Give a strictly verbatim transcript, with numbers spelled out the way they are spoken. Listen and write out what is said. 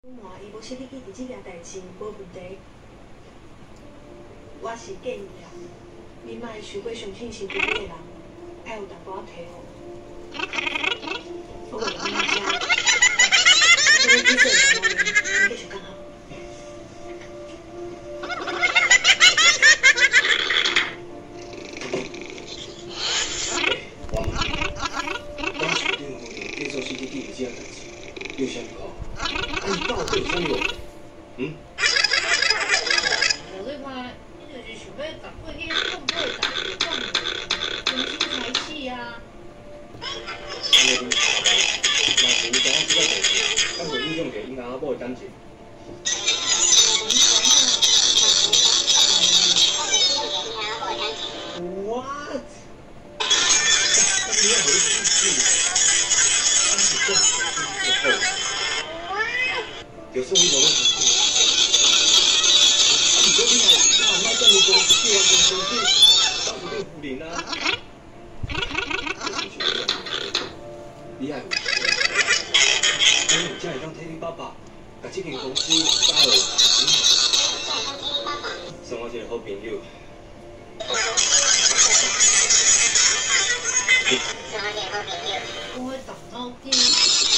换伊无说你去伫即件代志无问题，我是建议啊，你莫想过相信身边的人，爱有淡薄仔体谅。不过我感觉，这个姿势的人应该是刚好。 有啥物啊？你到底有啥用？嗯？ 我对嘛，你就是想要赶快去碰破大个状元，重新开始啊！ 安尼你查啦，若是你讲即个代志，敢会影响着因阿某的感情？ What？ 你要回去。 有时候你怎么不啊，你昨天我我阿妈叫你公司去啊，公司去，到处变福林啊。你爱有钱，所以有才会当替你爸爸，把这间公司打落。算我一个好朋友。算我一个好朋友。 我会动脑筋。